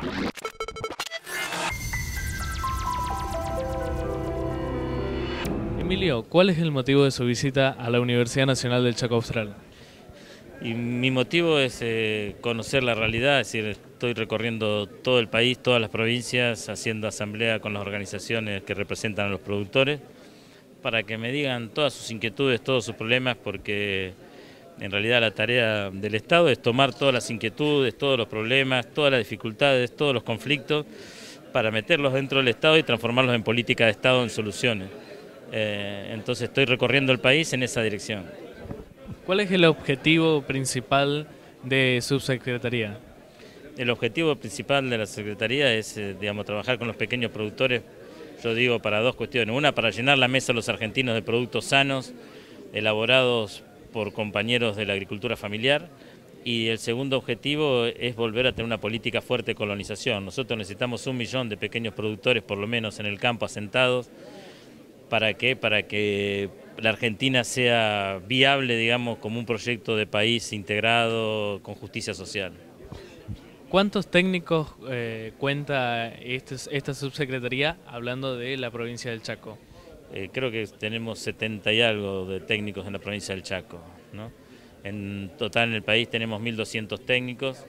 Emilio, ¿cuál es el motivo de su visita a la Universidad Nacional del Chaco Austral? Y mi motivo es conocer la realidad, es decir, estoy recorriendo todo el país, todas las provincias, haciendo asamblea con las organizaciones que representan a los productores, para que me digan todas sus inquietudes, todos sus problemas, porque en realidad la tarea del Estado es tomar todas las inquietudes, todos los problemas, todas las dificultades, todos los conflictos, para meterlos dentro del Estado y transformarlos en política de Estado, en soluciones. Entonces estoy recorriendo el país en esa dirección. ¿Cuál es el objetivo principal de subsecretaría? El objetivo principal de la Secretaría es, trabajar con los pequeños productores, yo digo, para dos cuestiones. Una, para llenar la mesa a los argentinos de productos sanos, elaborados por compañeros de la agricultura familiar. Y el segundo objetivo es volver a tener una política fuerte de colonización. Nosotros necesitamos 1 millón de pequeños productores, por lo menos en el campo, asentados. ¿Para qué? Para que la Argentina sea viable, digamos, como un proyecto de país integrado con justicia social. ¿Cuántos técnicos cuenta esta subsecretaría hablando de la provincia del Chaco? Creo que tenemos 70 y algo de técnicos en la provincia del Chaco, ¿no? En total en el país tenemos 1.200 técnicos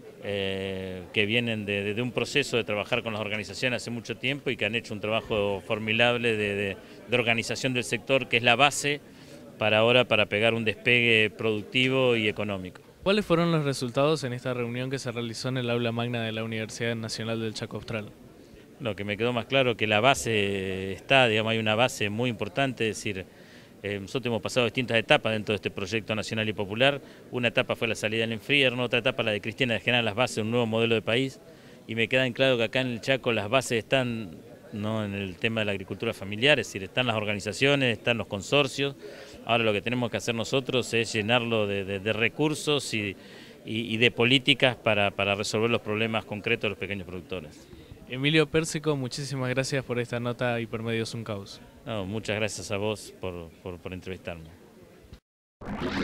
que vienen de un proceso de trabajar con las organizaciones hace mucho tiempo y que han hecho un trabajo formidable de organización del sector, que es la base para pegar un despegue productivo y económico. ¿Cuáles fueron los resultados en esta reunión que se realizó en el aula magna de la Universidad Nacional del Chaco Austral? Lo que me quedó más claro que la base está, digamos, hay una base muy importante, es decir, nosotros hemos pasado distintas etapas dentro de este proyecto nacional y popular. Una etapa fue la salida del infierno, otra etapa la de Cristina, de generar las bases de un nuevo modelo de país, y me queda en claro que acá en el Chaco las bases están, no en el tema de la agricultura familiar, es decir, están las organizaciones, están los consorcios. Ahora lo que tenemos que hacer nosotros es llenarlo de recursos y de políticas para resolver los problemas concretos de los pequeños productores. Emilio Pérsico, muchísimas gracias por esta nota Hipermedios Un Caos. No, muchas gracias a vos por entrevistarme.